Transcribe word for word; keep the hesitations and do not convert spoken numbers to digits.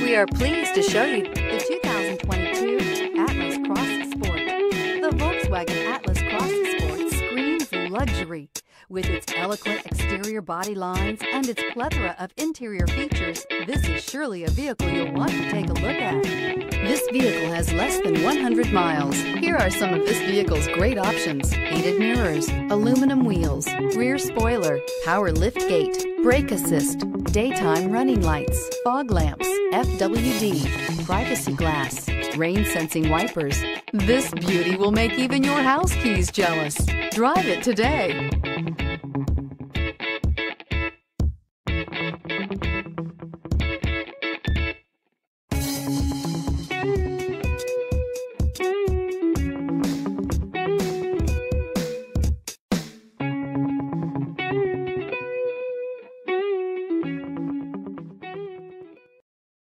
We are pleased to show you the two thousand twenty-two Atlas Cross Sport. The Volkswagen Atlas Cross Sport screams luxury. With its eloquent exterior body lines and its plethora of interior features, this is surely a vehicle you'll want to take a look at. This vehicle has less than one hundred miles. Here are some of this vehicle's great options: heated mirrors, aluminum wheels, rear spoiler, power liftgate, brake assist, daytime running lights, fog lamps, F W D, privacy glass, rain sensing wipers. This beauty will make even your house keys jealous. Drive it today.